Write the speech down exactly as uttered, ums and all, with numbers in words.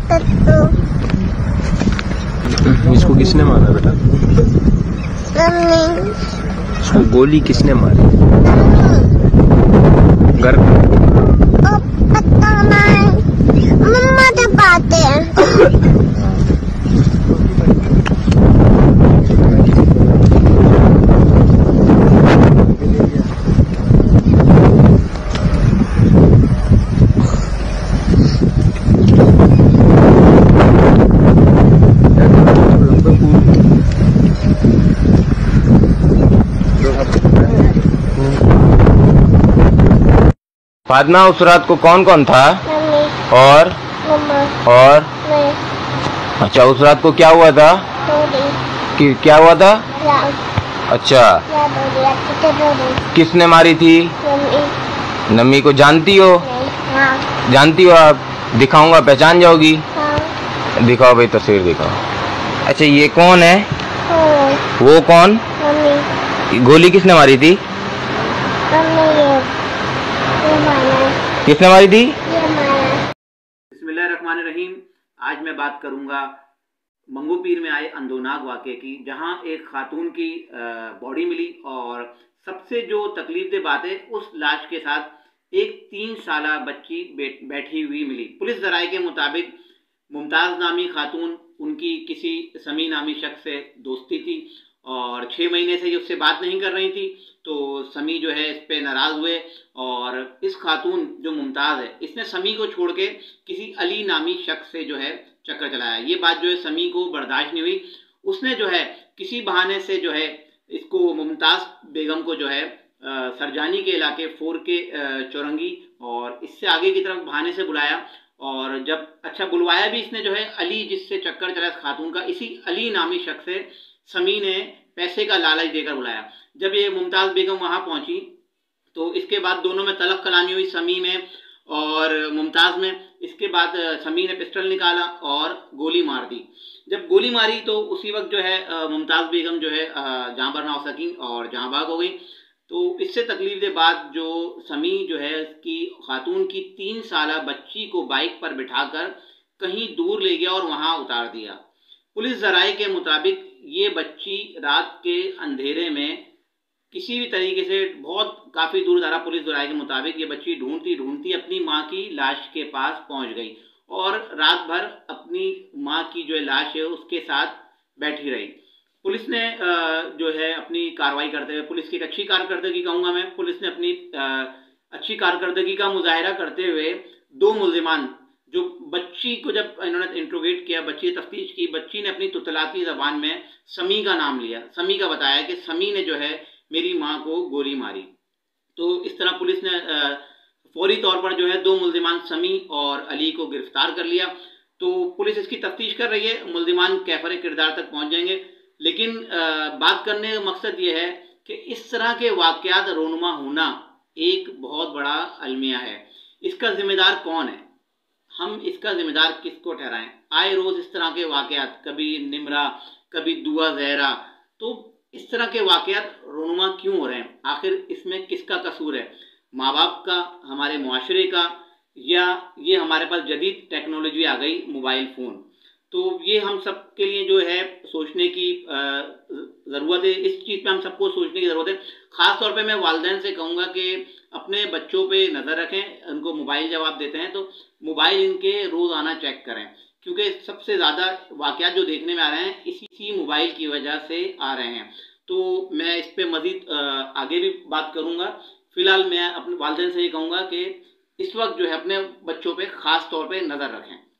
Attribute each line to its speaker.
Speaker 1: इसको किसने मारा बेटा? इसको गोली किसने मारी? घर पता नहीं, मम्मा तो पाते हैं।
Speaker 2: फातिमा, उस रात को कौन कौन था?
Speaker 3: मम्मी,
Speaker 2: और
Speaker 3: मम्मा,
Speaker 2: और
Speaker 3: मैं।
Speaker 2: अच्छा, उस रात को क्या हुआ था? कि क्या हुआ था? अच्छा, किसने मारी थी?
Speaker 3: मम्मी।
Speaker 2: नम्मी को जानती हो?
Speaker 3: हाँ।
Speaker 2: जानती हो आप? दिखाऊंगा, पहचान जाओगी?
Speaker 3: हाँ।
Speaker 2: दिखाओ भाई, तस्वीर दिखाओ। अच्छा, ये कौन है?
Speaker 3: हाँ।
Speaker 2: वो कौन?
Speaker 3: मम्मी।
Speaker 2: गोली किसने मारी थी?
Speaker 3: मम्मी, ये ये मारा।
Speaker 2: किसने मारी थी?
Speaker 3: ये मारा।
Speaker 4: बिस्मिल्लाहिर्रहमानिर्रहीम। आज मैं बात करूंगा मंगू पीर में आए अंदोनाक वाक़े की, जहां एक खातून की बॉडी मिली और सबसे जो तकलीफ दे बात है, उस लाश के साथ एक तीन साला बच्ची बैठी हुई मिली। पुलिस ज़राए के मुताबिक मुमताज़ नामी खातून, उनकी किसी समी नामी शख्स से दोस्ती थी और छः महीने से ये उससे बात नहीं कर रही थी। तो समी जो है इस पे नाराज़ हुए और इस खातून जो मुमताज़ है, इसने समी को छोड़ के किसी अली नामी शख्स से जो है चक्कर चलाया। ये बात जो है समी को बर्दाश्त नहीं हुई। उसने जो है किसी बहाने से जो है इसको, मुमताज़ बेगम को जो है सरजानी के इलाके फोर के चौरंगी और इससे आगे की तरफ बहाने से बुलाया। और जब अच्छा बुलवाया भी इसने जो है, अली जिससे चक्कर चला इस खातून का, इसी अली नामी शख्स से समी ने पैसे का लालच देकर बुलाया। जब ये मुमताज़ बेगम वहाँ पहुँची तो इसके बाद दोनों में तलक कलामी हुई, समी में और मुमताज़ में। इसके बाद समी ने पिस्टल निकाला और गोली मार दी। जब गोली मारी तो उसी वक्त जो है मुमताज़ बेगम जो है जाँ पर ना हो सकी और जाँ बाग हो गई। तो इससे तकलीफ के बाद जो समी जो है इसकी खातून की तीन साला बच्ची को बाइक पर बिठाकर कहीं दूर ले गया और वहाँ उतार दिया। पुलिस ज़राए के मुताबिक ये बच्ची रात के अंधेरे में किसी भी तरीके से, बहुत काफ़ी दूर दरा, पुलिस ज़राए के मुताबिक ये बच्ची ढूंढती ढूंढती अपनी माँ की लाश के पास पहुंच गई और रात भर अपनी माँ की जो लाश है उसके साथ बैठी रही। पुलिस ने जो है अपनी कार्रवाई करते हुए, पुलिस की एक अच्छी कारकर्दगी कहूँगा मैं, पुलिस ने अपनी अच्छी कारकर्दगी का मुजाहिरा करते हुए दो मुल्ज़िमान, जो बच्ची को जब इन्होंने इंट्रोगेट किया, बच्ची ने तफ्तीश की, बच्ची ने अपनी तुतलाती ज़बान में समी का नाम लिया। समी का बताया कि समी ने जो है मेरी माँ को गोली मारी। तो इस तरह पुलिस ने फौरी तौर पर जो है दो मुल्ज़िमान समी और अली को गिरफ्तार कर लिया। तो पुलिस इसकी तफ्तीश कर रही है, मुल्ज़िमान कैफर किरदार तक पहुँच जाएंगे। लेकिन बात करने का मकसद ये है कि इस तरह के वाक़यात रोनुमा होना एक बहुत बड़ा अलमिया है। इसका ज़िम्मेदार कौन है? हम इसका ज़िम्मेदार किसको ठहराएं? आए रोज़ इस तरह के वाक़यात, कभी निमरा, कभी दुआ ज़हरा, तो इस तरह के वाक़यात रोनुमा क्यों हो रहे हैं? आखिर इसमें किसका कसूर है? माँ बाप का, हमारे मुआशरे का, या ये हमारे पास जदीद टेक्नोलॉजी आ गई, मोबाइल फ़ोन? तो ये हम सब के लिए जो है सोचने की ज़रूरत है। इस चीज़ पे हम सबको सोचने की ज़रूरत है। ख़ास तौर पे मैं वालिदैन से कहूँगा कि अपने बच्चों पे नज़र रखें। उनको मोबाइल जब आप देते हैं तो मोबाइल इनके रोज़ाना चेक करें, क्योंकि सबसे ज़्यादा वाक़यात जो देखने में आ रहे हैं इसी मोबाइल की वजह से आ रहे हैं। तो मैं इस पे मज़ीद आगे भी बात करूँगा। फ़िलहाल मैं अपने वालिदैन से ये कहूँगा कि इस वक्त जो है अपने बच्चों पे ख़ास तौर पे नज़र रखें।